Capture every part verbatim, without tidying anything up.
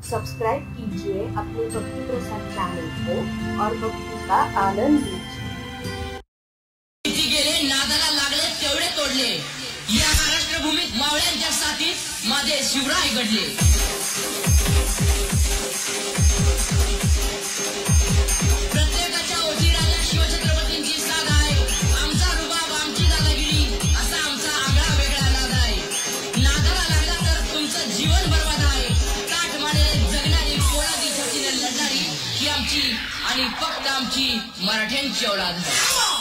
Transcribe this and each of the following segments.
Subscribe कीजिए अपने भक्ति प्रसाद चैनल को और भक्ति का आनंद लीजिए। गेले नादाला लागले तेवढे तोडले, या महाराष्ट्र भूमीत मावळ्यांच्या साथीत माझे शिवराय घडले। प्रत्येकाच्या ओठी राजा शिवछत्रपतींची साथ आहे, आमचा रुबाब आमची दादागिरी असा आमचा आगळा वेगळा नाद आहे। नादाला लागला तर तुमचं जीवन बर्बाद आहे, ताठ मानेने जगणारी पोळादी छातीने लढणारी ही आमची आणि फक्त आमची मराठ्यांची औलाद आहे।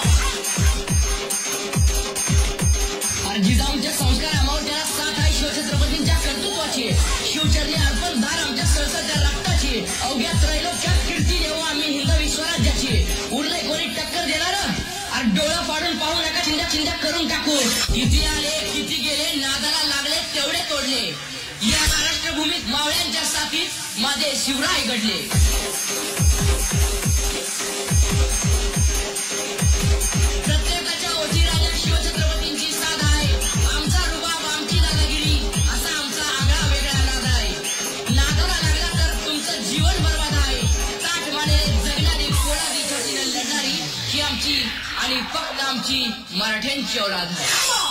जिजाऊंच्या संस्कार आम्हाला त्याला साथ आहे, शिवछत्रपतींच्या कर्तृत्वाची शिवचरणी अर्पण धार आमच्या सळसळत्या रक्ताची, अवघ्या त्रैलोक्यात कीर्ती देऊ आम्ही हिंदवी स्वराज्याची। उरले कोणी टक्कर देणार आणि डोळा फाडून पाहू नका, चिंध्या चिंध्या करून टाकू। किती आले किती गेले, नादाला लागले तेवढे तोडले, या महाराष्ट्र भूमीत मावळ्यांच्या साथीत माझे शिवराय घडले। प्रत्येकाच्या ओठी राजा शिवछत्रपतींची साथ आहे, आमचा रुबाब आमची दादागिरी असा आमचा आगळा वेगळा नाद आहे। नादाला लागला तर तुमचं जीवन बर्बाद आहे, ताठ मानेने जगणारी पोळादी छातीने लढणारी ही आमची आणि फक्त आमची मराठ्यांची औलाद आहे।